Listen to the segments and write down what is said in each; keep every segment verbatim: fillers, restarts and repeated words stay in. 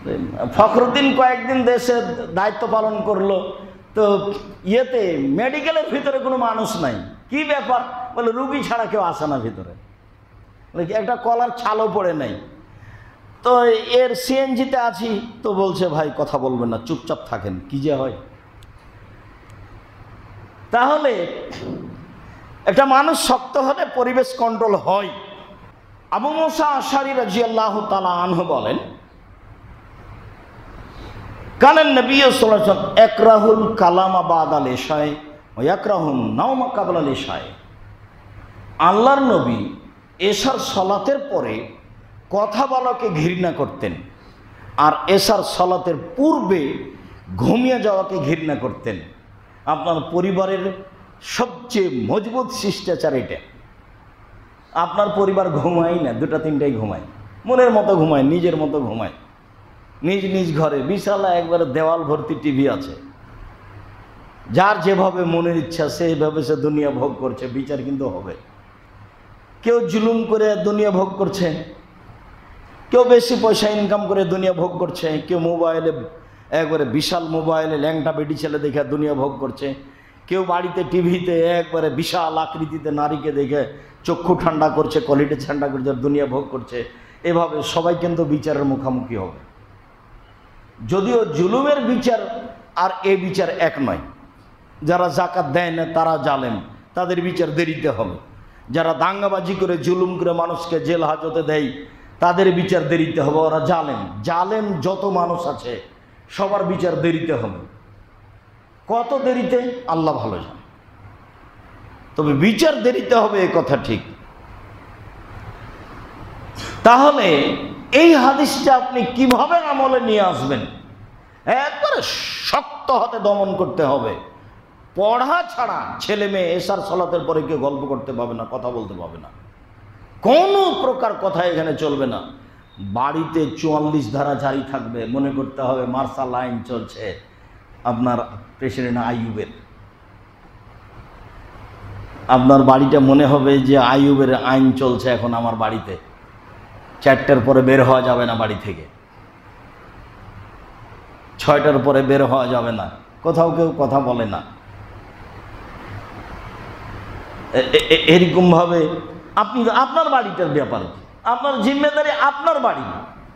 ফখরুদ্দিন কয়েকদিন দেশে দায়িত্ব পালন করলো, তো ইয়েতে মেডিকেলের ভিতরে কোনো মানুষ নাই। কি ব্যাপার? বলে রুগী ছাড়া কেউ আসে না ভিতরে, একটা কলার ছালও পড়ে নাই। তো এর সিএনজিতে আছি, তো বলছে ভাই কথা বলবেন না, চুপচাপ থাকেন। কি যে হয়! তাহলে একটা মানুষ শক্ত হলে পরিবেশ কন্ট্রোল হয়। আবু মুসা আশআরী রাদিয়াল্লাহু তাআলা আনহু বলেন, কানান নবী সাল্লাল্লাহু আলাইহি ওয়াসাল্লাম ইকরাহুল কালামা বাদাল ইশায়ে ওয়া ইয়াকরাহুন নাওমা ক্বাবলাল ইশায়ে। আল্লাহর নবী এশার সালাতের পরে কথা বলাকে ঘৃণা করতেন, আর এশার সালাতের পূর্বে ঘুমিয়ে যাওয়াকে ঘৃণা করতেন। আপনার পরিবারের সবচেয়ে মজবুত শিষ্টাচার এটা। আপনার পরিবার ঘুমায় না, দুটা তিনটাই ঘুমায়, মনের মতো ঘুমায়, নিজের মতো ঘুমায়, নিজ নিজ ঘরে বিশালা একবারে দেওয়াল ভর্তি টিভি আছে। যার যেভাবে মনের ইচ্ছা সেইভাবে সে দুনিয়া ভোগ করছে, বিচার কিন্তু হবে। কেউ জুলুম করে দুনিয়া ভোগ করছে, কেউ বেশি পয়সা ইনকাম করে দুনিয়া ভোগ করছে, কেউ মোবাইলে একবারে বিশাল মোবাইলে ল্যাংটা বেটি ছেলে দেখে দুনিয়া ভোগ করছে, কেউ বাড়িতে টিভিতে একবারে বিশাল আকৃতিতে নারীকে দেখে চক্ষু ঠান্ডা করছে, কলিটে ঠান্ডা করছে, দুনিয়া ভোগ করছে। এভাবে সবাই কিন্তু বিচারের মুখোমুখি হবে। যদিও জুলুমের বিচার আর এ বিচার এক নয়। যারা যাকাত দেয় না তারা জালেম, তাদের বিচার দেরিতে হবে। যারা দাঙ্গাবাজি করে জুলুম করে মানুষকে জেল হাজতে দেয় তাদের বিচার দেরিতে হবে, ওরা জালেম। জালেম যত মানুষ আছে সবার বিচার দেরিতে হবে। কত দেরিতে আল্লাহ ভালো জানে, তবে বিচার দেরিতে হবে, এ কথা ঠিক। তাহলে এই হাদিসটা আপনি কিভাবে আমলে নিয়ে আসবেন? একবারে শক্ত হাতে দমন করতে হবে। পড়া ছাড়া ছেলে মেয়ে এশার সালাতের পরে কেউ গল্প করতে পাবে না, কথা বলতে পাবে না, কোনো প্রকার কথা এখানে চলবে না। বাড়িতে চুয়াল্লিশ ধারা জারি থাকবে। মনে করতে হবে মার্শাল আইন চলছে আপনার প্রেসিডেন্ট আইয়ুবের। আপনার বাড়িটা মনে হবে যে আইয়ুবের আইন চলছে এখন আমার বাড়িতে। চারটার পরে বের হওয়া যাবে না বাড়ি থেকে, ছয়টার পরে বের হওয়া যাবে না, কোথাও কেউ কথা বলে না। এরকমভাবে আপনি আপনার বাড়িটার ব্যাপার, আপনার জিম্মেদারি আপনার বাড়ি।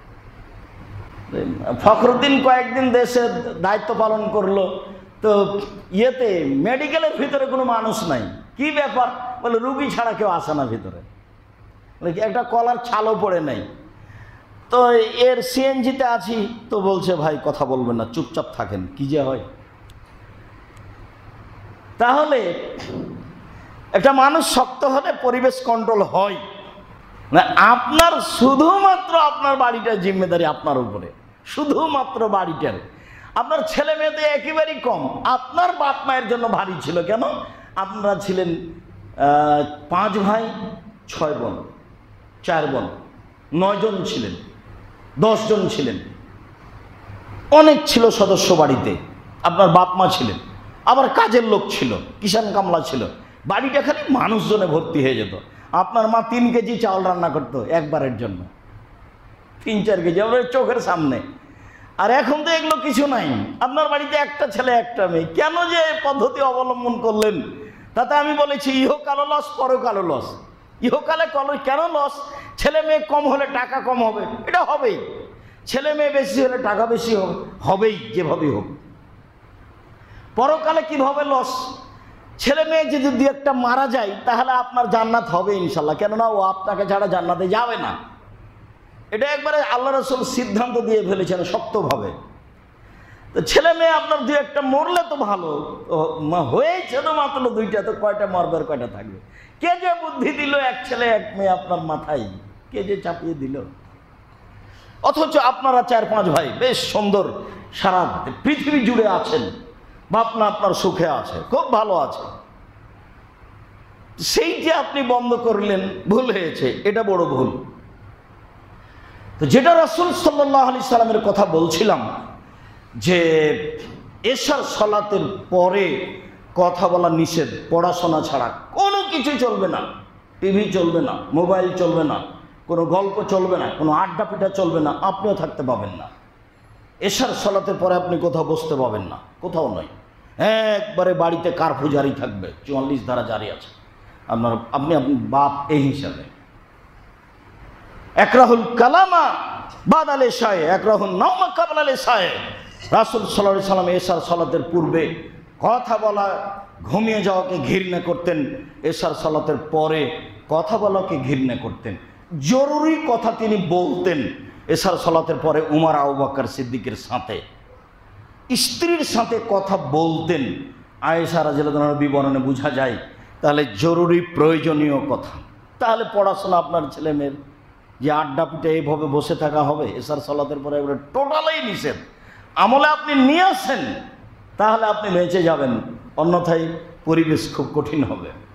ফখরুদ্দিন কয়েকদিন দেশে দায়িত্ব পালন করলো, তো ইয়েতে মেডিকেলের ভিতরে কোনো মানুষ নাই। কি ব্যাপার? বলে রুগী ছাড়া কেউ আসে না ভিতরে, একটা কলার ছালও পড়ে নাই। তো এর সিএনজিতে আছি, তো বলছে ভাই কথা বলবেন না, চুপচাপ থাকেন। কি যে হয়! তাহলে একটা মানুষ শক্ত হলে পরিবেশ কন্ট্রোল হয় না। আপনার শুধুমাত্র আপনার বাড়িটার জিম্মেদারি আপনার উপরে, শুধুমাত্র বাড়িটার। আপনার ছেলে মেয়েদের একেবারেই কম, আপনার বাপ মায়ের জন্য ভারী ছিল। কেন? আপনারা ছিলেন পাঁচ ভাই ছয় বোন, চার বোন, নয়জন ছিলেন, দশজন ছিলেন, অনেক ছিল সদস্য বাড়িতে। আপনার বাপ মা ছিলেন, আবার কাজের লোক ছিল, কিষাণ কামলা ছিল। বাড়িটা খালি মানুষজনে ভর্তি হয়ে যেত। আপনার মা তিন কেজি চাউল রান্না করতো একবারের জন্য, তিন চার কেজি আপনার চোখের সামনে। আর এখন তো এগুলো কিছু নাই। আপনার বাড়িতে একটা ছেলে একটা মেয়ে। কেন যে পদ্ধতি অবলম্বন করলেন? তাতে আমি বলেছি ইহকালও লস, পরকালও লস। ইহকালে কল কেন লস? ছেলে মেয়ে কম হলে টাকা কম হবে, এটা হবেই। ছেলে মেয়ে বেশি হলে টাকা বেশি হবে, হবেই যেভাবেই হোক। পরকালে কিভাবে লস? ছেলে মেয়ে যদি দু একটা মারা যায় তাহলে আপনার জান্নাত হবে ইনশাল্লাহ, কেননা ও আপনাকে ছাড়া জান্নাতে যাবে না। এটা একবারে আল্লাহ রাসূল সিদ্ধান্ত দিয়ে ফেলেছেন শক্তভাবে। তো ছেলে মেয়ে আপনার দু একটা মরলে তো ভালো, হয়েছে তো মাত্র দুইটা, তো কয়টা মরবে আর কয়টা থাকবে? কে যে বুদ্ধি দিল এক ছেলে এক মেয়ে আপনার মাথায়, কে যে চাপিয়ে দিল? অথচ আপনারা চার পাঁচ ভাই বেশ সুন্দর সারা পৃথিবী জুড়ে আছেন, বাপ না আপনার সুখে আছে, খুব ভালো আছে। সেইটা আপনি বন্ধ করলেন, ভুল হয়েছে, এটা বড় ভুল। তো যেটা রাসূল সাল্লাল্লাহু আলাইহি সাল্লামের কথা বলছিলাম, যে এশার সালাতের পরে কথা বলা নিষেধ, পড়াশোনা ছাড়া কোনো কিছু চলবে না। টিভি চলবে না, মোবাইল চলবে না, কোনো গল্প চলবে না, কোনো আড্ডা পিঠা চলবে না, আপনিও থাকতে পাবেন না। এশার সালাতের পরে আপনি কোথাও বসতে পাবেন না, কোথাও নয়। একবারে বাড়িতে কারফু জারি থাকবে, চুয়াল্লিশ ধারা জারি আছে আপনার, আপনি আপনি বাপ এই হিসাবে। একরাহুল কালামা বাদাল এশায়ে একরাহুল নাওমা কাবলাল এশায়ে। রাসূল সাল্লাল্লাহু আলাইহি সাল্লাম এশার সালাতের পূর্বে কথা বলা, ঘুমিয়ে যাওয়াকে ঘৃণা করতেন, এশার সালাতের পরে কথা বলাকে ঘৃণা করতেন। জরুরি কথা তিনি বলতেন এশার সালাতের পরে উমর আবু বকর সিদ্দিকের সাথে, স্ত্রীর সাথে কথা বলতেন। আয়েশা রাদিয়াল্লাহু আনহার বিবরণে বোঝা যায় তাহলে জরুরি প্রয়োজনীয় কথা। তাহলে পড়াশোনা আপনার ছেলে মেয়ের যে আড্ডা পিঠে এইভাবে বসে থাকা হবে এশার সালাতের পরে এবারে টোটালেই নিষেধ। আমলে আপনি নিয়ে আসেন তাহলে আপনি বেঁচে যাবেন, অন্যথায় পরিবেশ খুব কঠিন হবে।